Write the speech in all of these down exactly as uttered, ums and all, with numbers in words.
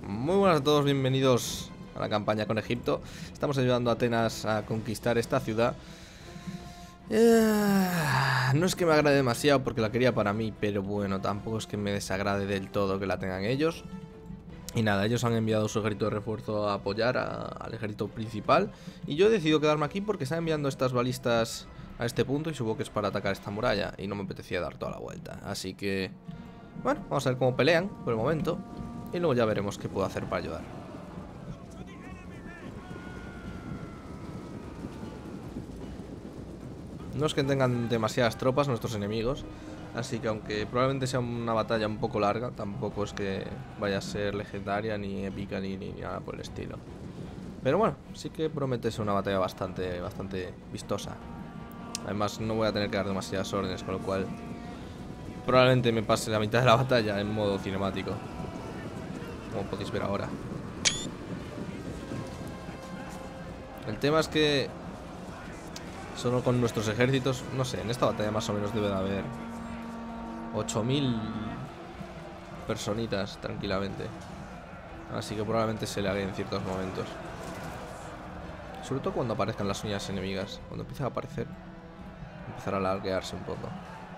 Muy buenas a todos, bienvenidos a la campaña con Egipto. Estamos ayudando a Atenas a conquistar esta ciudad. eh, No es que me agrade demasiado porque la quería para mí, pero bueno, tampoco es que me desagrade del todo que la tengan ellos. Y nada, ellos han enviado su ejército de refuerzo a apoyar a, al ejército principal. Y yo he decidido quedarme aquí porque están enviando estas balistas a este punto y supongo que es para atacar esta muralla. Y no me apetecía dar toda la vuelta. Así que, bueno, vamos a ver cómo pelean por el momento. Y luego ya veremos qué puedo hacer para ayudar. No es que tengan demasiadas tropas nuestros enemigos, así que aunque probablemente sea una batalla un poco larga, tampoco es que vaya a ser legendaria, ni épica, ni, ni nada por el estilo. Pero bueno, sí que promete ser una batalla bastante, bastante vistosa. Además no voy a tener que dar demasiadas órdenes, con lo cual probablemente me pase la mitad de la batalla en modo cinemático, como podéis ver ahora. El tema es que solo con nuestros ejércitos, no sé, en esta batalla más o menos debe de haber ocho mil personitas tranquilamente. Así que probablemente se le haga en ciertos momentos. Sobre todo cuando aparezcan las unidades enemigas. Cuando empiece a aparecer, empezará a larguearse un poco.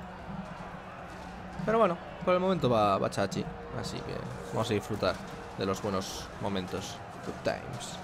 Pero bueno, por el momento va, va chachi. Así que vamos a disfrutar de los buenos momentos. Good times.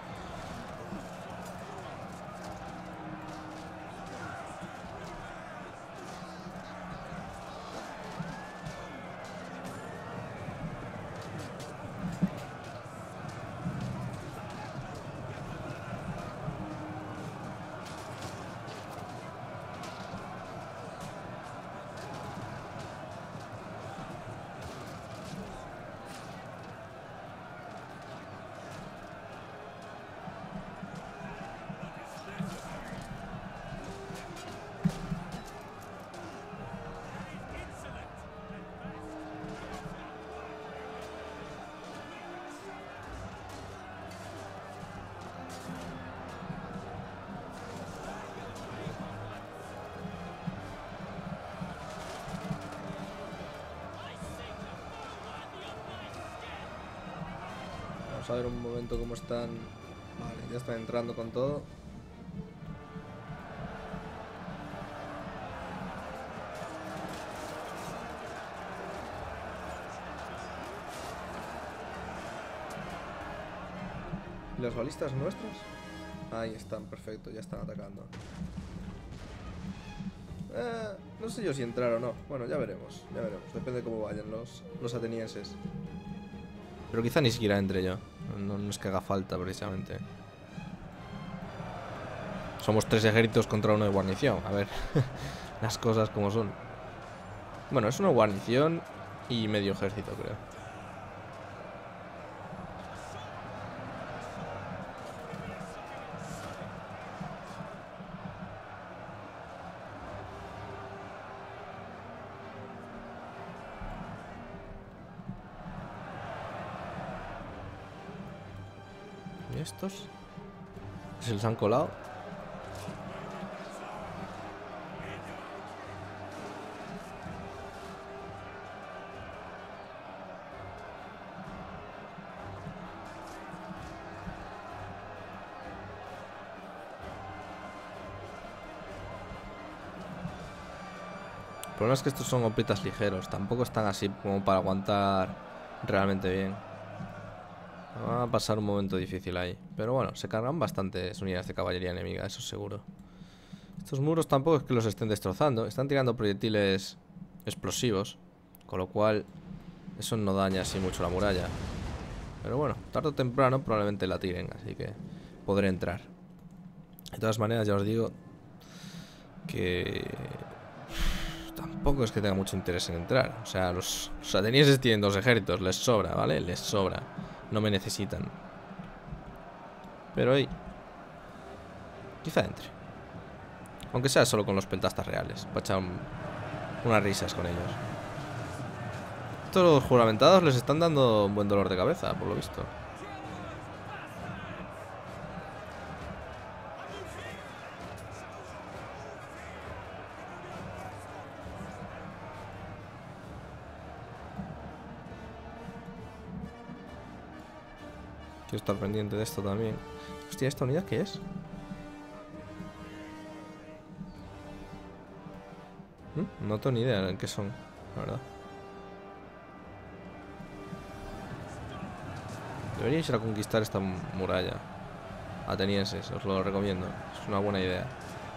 Vamos a ver un momento cómo están. Vale, ya están entrando con todo. ¿Y las balistas nuestras? Ahí están, perfecto, ya están atacando. Eh, no sé yo si entrar o no. Bueno, ya veremos, ya veremos. Depende de cómo vayan los, los atenienses. Pero quizá ni siquiera entre yo. No, no es que haga falta, precisamente. Somos tres ejércitos contra uno de guarnición. A ver, las cosas como son. Bueno, es una guarnición y medio ejército, creo. ¿Y estos? ¿Se les han colado? El problema es que estos son opetas ligeros. Tampoco están así como para aguantar realmente bien. Va a pasar un momento difícil ahí. Pero bueno, se cargan bastantes unidades de caballería enemiga, eso seguro. Estos muros tampoco es que los estén destrozando. Están tirando proyectiles explosivos, con lo cual eso no daña así mucho la muralla. Pero bueno, tarde o temprano probablemente la tiren, así que podré entrar. De todas maneras, ya os digo que tampoco es que tenga mucho interés en entrar. O sea, los, los atenienses tienen dos ejércitos, les sobra, ¿vale? Les sobra. No me necesitan. Pero ahí quizá entre. Aunque sea solo con los pentastas reales, para echar un, unas risas con ellos. Estos los juramentados les están dando un buen dolor de cabeza, por lo visto. Quiero estar pendiente de esto también. Hostia, ¿esta unidad qué es? ¿Mm? No tengo ni idea de qué son, la verdad. Deberíais ir a conquistar esta muralla. Atenienses, os lo recomiendo. Es una buena idea.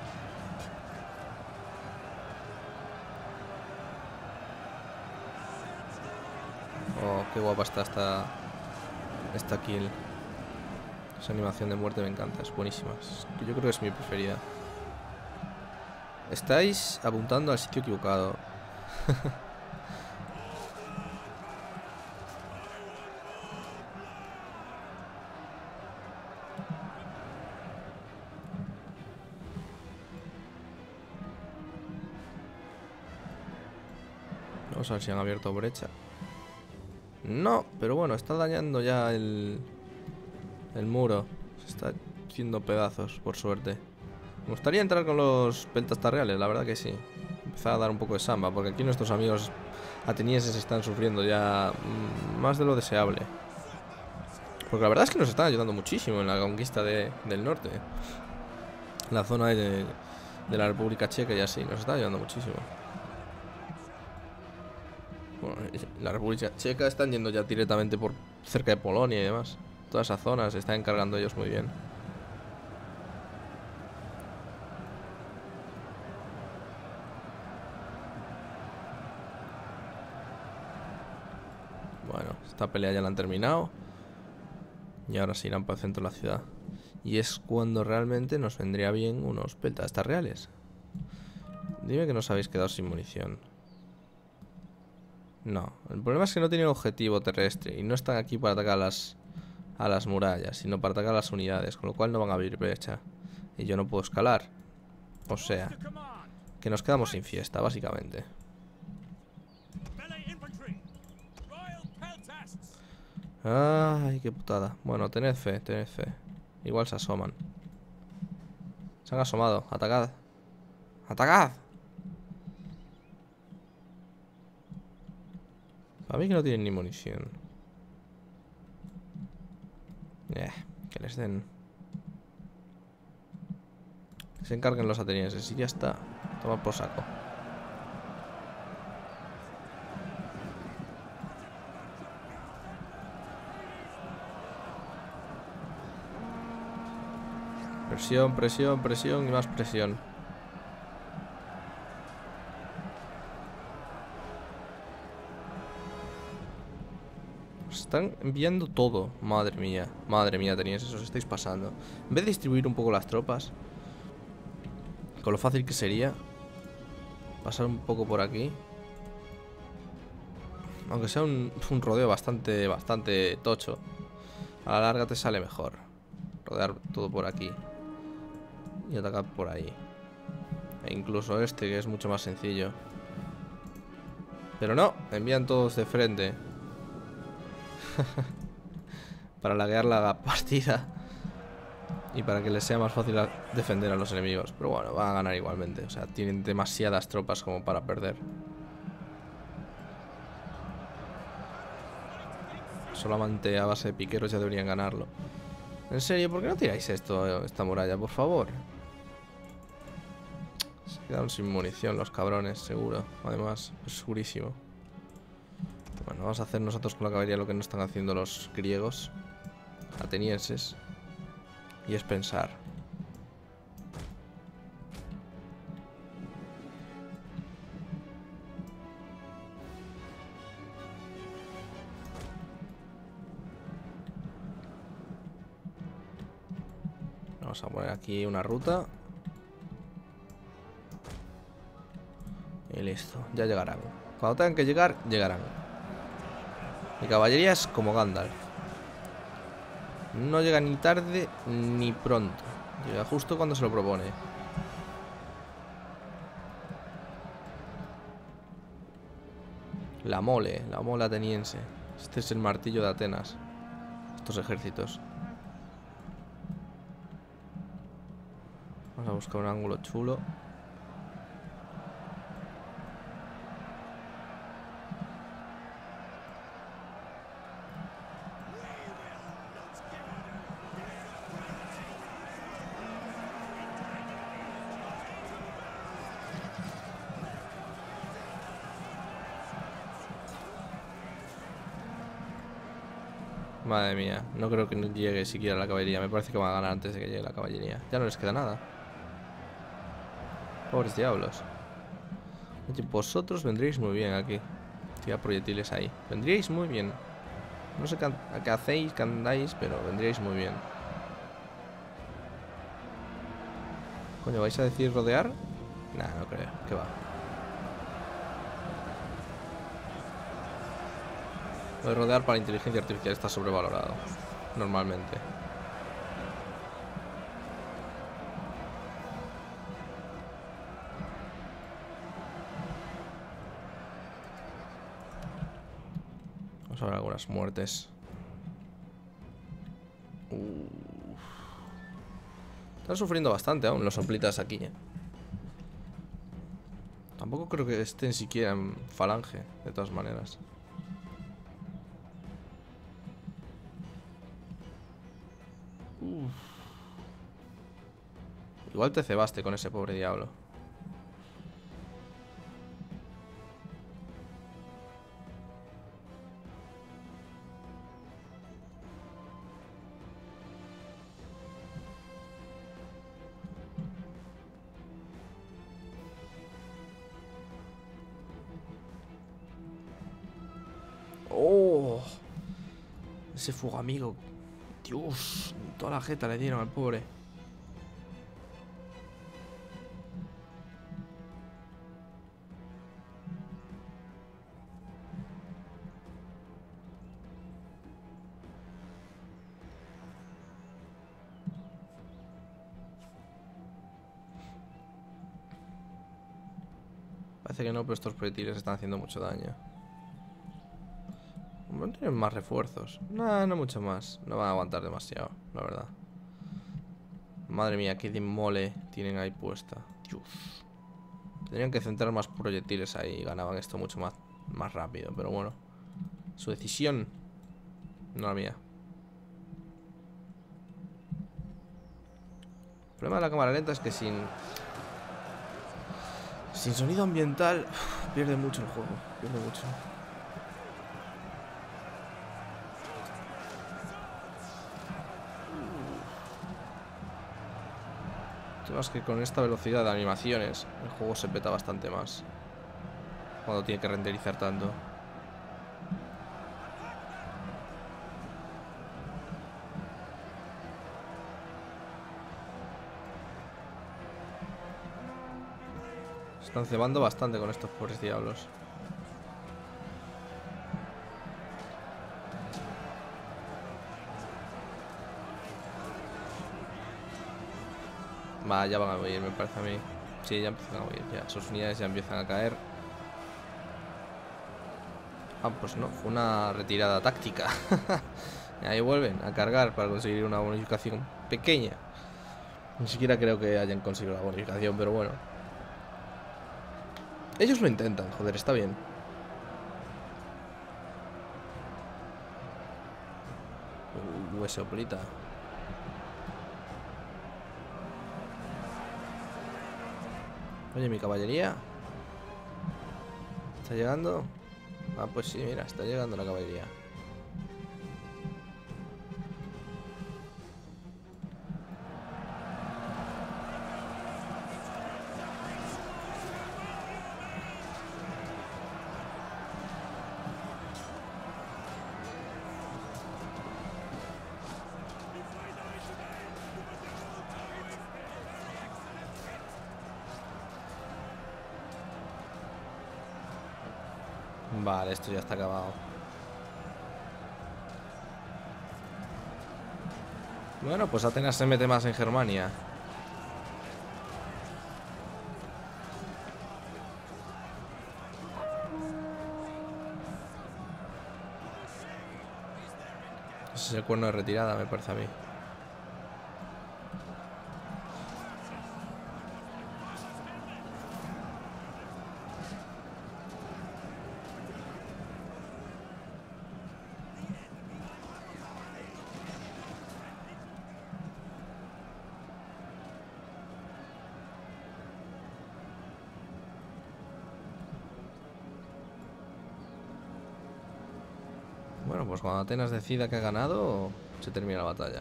Oh, qué guapa está esta, esta kill. Esa animación de muerte me encanta, es buenísima. Yo creo que es mi preferida. Estáis apuntando al sitio equivocado. Vamos a ver si han abierto brecha. No, pero bueno, está dañando ya el, el muro. Se está haciendo pedazos, por suerte. Me gustaría entrar con los pentastas reales, la verdad que sí. Empezar a dar un poco de samba, porque aquí nuestros amigos atenienses están sufriendo ya mmm, más de lo deseable. Porque la verdad es que nos están ayudando muchísimo en la conquista de, del norte. La zona de, de la República Checa y así, nos está ayudando muchísimo. Bueno, la República Checa están yendo ya directamente por cerca de Polonia y demás. Toda esa zona se está encargando ellos muy bien. Bueno, esta pelea ya la han terminado. Y ahora se irán para el centro de la ciudad. Y es cuando realmente nos vendría bien unos pentastas reales. Dime que no os habéis quedado sin munición. No, el problema es que no tienen objetivo terrestre y no están aquí para atacar a las, a las murallas, sino para atacar a las unidades, con lo cual no van a abrir brecha. Y yo no puedo escalar. O sea, que nos quedamos sin fiesta, básicamente. Ay, qué putada. Bueno, tened fe, tened fe. Igual se asoman. Se han asomado, atacad. ¡Atacad! Para mí que no tienen ni munición. Eh, que les den. Que se encarguen los atenienses y ya está. Toma por saco. Presión, presión, presión y más presión. Están enviando todo. Madre mía, madre mía, atenienses, os estáis pasando. En vez de distribuir un poco las tropas, con lo fácil que sería pasar un poco por aquí. Aunque sea un, un rodeo bastante, bastante tocho, a la larga te sale mejor rodear todo por aquí y atacar por ahí. E incluso este, que es mucho más sencillo. Pero no, envían todos de frente. Para laguear la partida y para que les sea más fácil defender a los enemigos. Pero bueno, van a ganar igualmente. O sea, tienen demasiadas tropas como para perder. Solamente a base de piqueros ya deberían ganarlo. En serio, ¿por qué no tiráis esto, esta muralla, por favor? Se quedaron sin munición los cabrones, seguro. Además, es segurísimo. Bueno, vamos a hacer nosotros con la caballería lo que no están haciendo los griegos atenienses. Y es pensar. Vamos a poner aquí una ruta. Y listo, ya llegarán. Cuando tengan que llegar, llegarán. Mi caballería es como Gandalf. No llega ni tarde ni pronto. Llega justo cuando se lo propone. La mole, la mole ateniense. Este es el martillo de Atenas. Estos ejércitos. Vamos a buscar un ángulo chulo. Madre mía, no creo que llegue siquiera la caballería. Me parece que van a ganar antes de que llegue la caballería. Ya no les queda nada. Pobres diablos. Oye, vosotros vendríais muy bien aquí. Tira proyectiles ahí. Vendríais muy bien. No sé qué, qué hacéis, qué andáis, pero vendríais muy bien. Coño, ¿vais a decir rodear? Nah, no creo, que va. Lo de rodear para la inteligencia artificial está sobrevalorado. Normalmente. Vamos a ver algunas muertes. Uf. Están sufriendo bastante aún los soplitas aquí, ¿eh? Tampoco creo que estén siquiera en falange, de todas maneras. Uf. Igual te cebaste con ese pobre diablo. ¡Oh! Ese fuego amigo. Dios, toda la jeta le dieron al pobre. Parece que no, pero estos proyectiles están haciendo mucho daño. No tienen más refuerzos. No, no mucho más. No van a aguantar demasiado, la verdad. Madre mía, qué demole tienen ahí puesta. Dios. Tendrían que centrar más proyectiles ahí y ganaban esto mucho más, más rápido. Pero bueno, su decisión, no la mía. El problema de la cámara lenta es que sin Sin sonido ambiental uf, pierde mucho el juego. Pierde mucho. El tema es que con esta velocidad de animaciones el juego se peta bastante más cuando tiene que renderizar tanto. Se están cebando bastante con estos pobres diablos. Va, ya van a huir, me parece a mí. Sí, ya empiezan a huir, ya. Sus unidades ya empiezan a caer. Ah, pues no, fue una retirada táctica. Ahí vuelven a cargar para conseguir una bonificación pequeña. Ni siquiera creo que hayan conseguido la bonificación, pero bueno. Ellos lo intentan, joder, está bien. Uh, ese oplita. Oye, mi caballería ¿está llegando? Ah, pues sí, mira, está llegando la caballería. Vale, esto ya está acabado. Bueno, pues Atenas se mete más en Germania. Ese es el cuerno de retirada, me parece a mí. Bueno, pues cuando Atenas decida que ha ganado, se termina la batalla.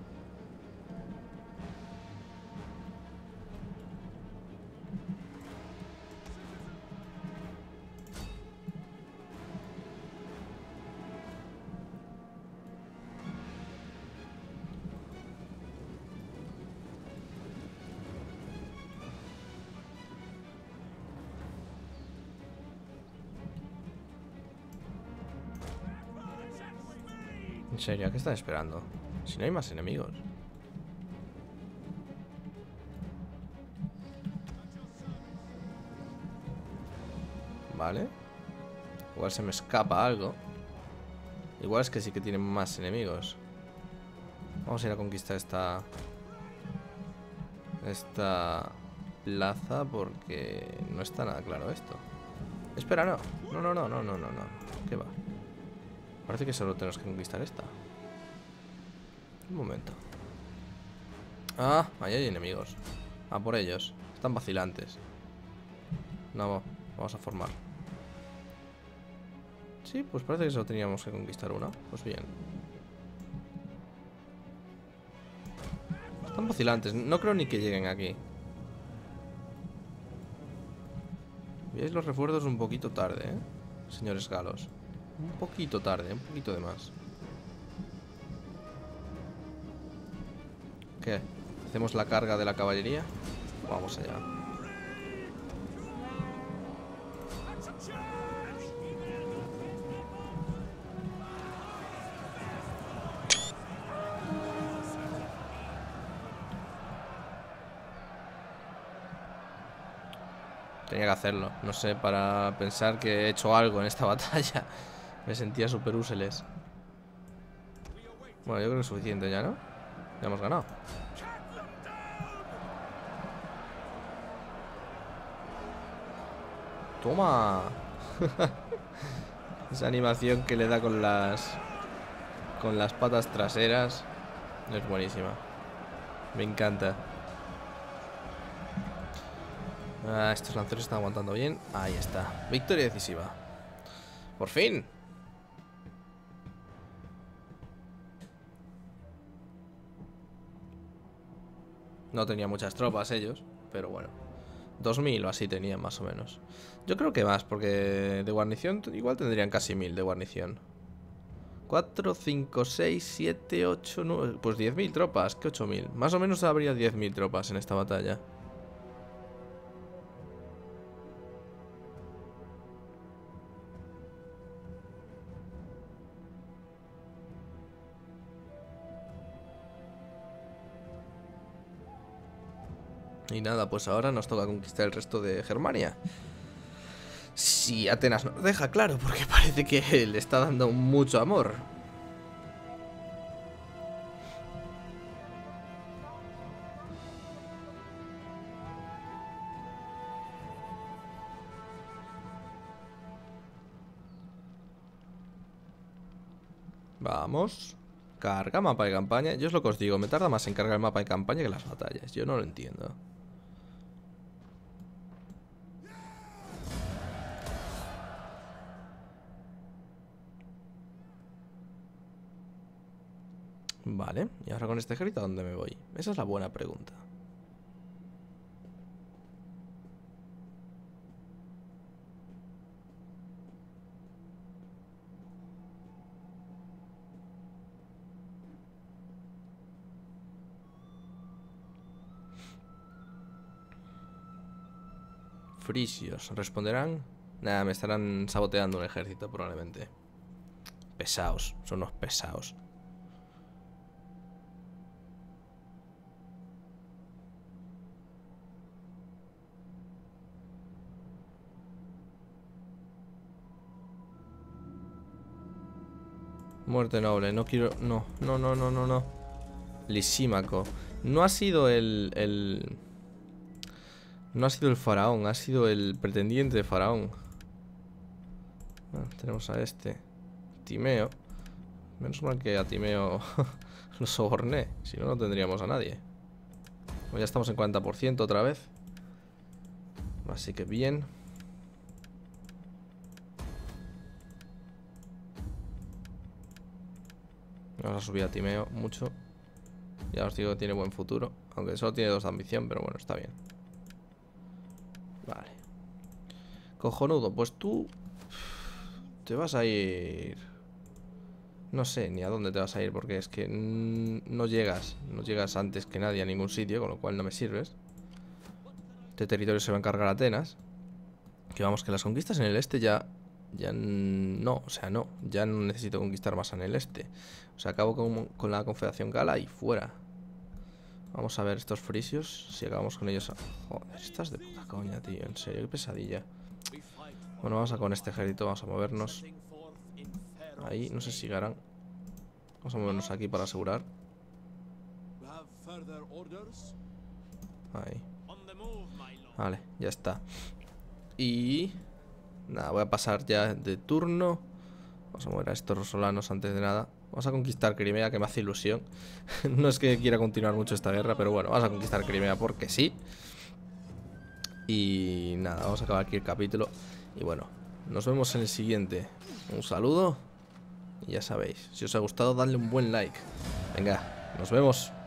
En serio, ¿a qué están esperando? Si no hay más enemigos. Vale. Igual se me escapa algo. Igual es que sí que tienen más enemigos. Vamos a ir a conquistar esta... Esta plaza porque no está nada claro esto. Espera, no. No, no, no, no, no, no, no. ¿Qué va? Parece que solo tenemos que conquistar esta. Un momento. Ah, ahí hay enemigos. Ah, por ellos. Están vacilantes. No, vamos a formar. Sí, pues parece que solo teníamos que conquistar una. Pues bien. Están vacilantes. No creo ni que lleguen aquí. Veis los refuerzos un poquito tarde, ¿eh? Señores galos. Un poquito tarde, un poquito de más. ¿Qué? ¿Hacemos la carga de la caballería? Vamos allá. Tenía que hacerlo. No sé, para pensar que he hecho algo en esta batalla. Me sentía súper úseles. Bueno, yo creo que es suficiente ya, ¿no? Ya hemos ganado. ¡Toma! Esa animación que le da con las... Con las patas traseras es buenísima. Me encanta. Ah, estos lanceros están aguantando bien. Ahí está. Victoria decisiva. ¡Por fin! No tenía muchas tropas ellos, pero bueno. dos mil o así tenían más o menos. Yo creo que más, porque de guarnición igual tendrían casi mil de guarnición. cuatro, cinco, seis, siete, ocho, nueve... Pues diez mil tropas, que ocho mil. Más o menos habría diez mil tropas en esta batalla. Y nada, pues ahora nos toca conquistar el resto de Germania. Si Atenas nos deja, claro, porque parece que le está dando mucho amor. Vamos. Carga mapa de campaña. Yo es lo que os digo, me tarda más en cargar el mapa de campaña que las batallas. Yo no lo entiendo. Vale, y ahora con este ejército ¿a dónde me voy? Esa es la buena pregunta. Frisios, ¿responderán? Nada, me estarán saboteando un ejército probablemente. Pesados, son unos pesados. Muerte noble, no quiero... No, no, no, no, no, no. Lisímaco. No ha sido el... el... No ha sido el faraón, ha sido el pretendiente de faraón. Bueno, tenemos a este Timeo. Menos mal que a Timeo lo soborné. Si no, no tendríamos a nadie. Pues ya estamos en cuarenta por ciento otra vez. Así que bien. Vamos a subir a Timeo mucho. Ya os digo que tiene buen futuro. Aunque solo tiene dos de ambición, pero bueno, está bien. Vale. Cojonudo, pues tú te vas a ir. No sé ni a dónde te vas a ir, porque es que no llegas. No llegas antes que nadie a ningún sitio, con lo cual no me sirves. Este territorio se va a encargar Atenas. Que vamos, que las conquistas en el este ya... Ya no, o sea, no. Ya no necesito conquistar más en el este. O sea, acabo con, con la Confederación Gala y fuera. Vamos a ver estos frisios. Si acabamos con ellos... Joder, estás de puta coña, tío. En serio, qué pesadilla. Bueno, vamos a con este ejército. Vamos a movernos. Ahí, no sé si llegarán. Vamos a movernos aquí para asegurar. Ahí. Vale, ya está. Y... Nada, voy a pasar ya de turno. Vamos a mover a estos rosolanos antes de nada. Vamos a conquistar Crimea, que me hace ilusión. No es que quiera continuar mucho esta guerra, pero bueno, vamos a conquistar Crimea porque sí. Y nada, vamos a acabar aquí el capítulo. Y bueno, nos vemos en el siguiente. Un saludo. Y ya sabéis, si os ha gustado, dadle un buen like. Venga, nos vemos.